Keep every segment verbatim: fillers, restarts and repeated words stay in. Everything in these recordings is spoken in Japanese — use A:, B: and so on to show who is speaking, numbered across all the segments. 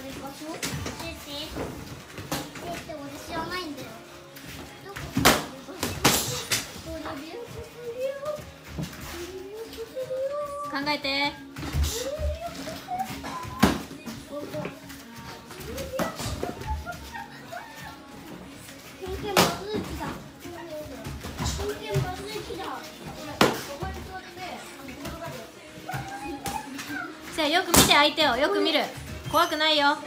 A: れ場所教えて。えって俺知らないんだよ。どこか
B: 考えて。じゃあよく見て、相手をよく見る。怖くないよ。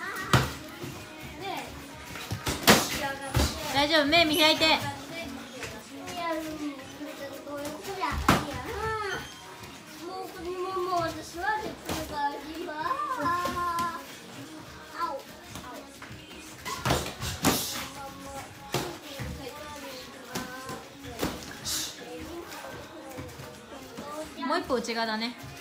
B: 大丈夫、目見開いて。もう一歩内側だね。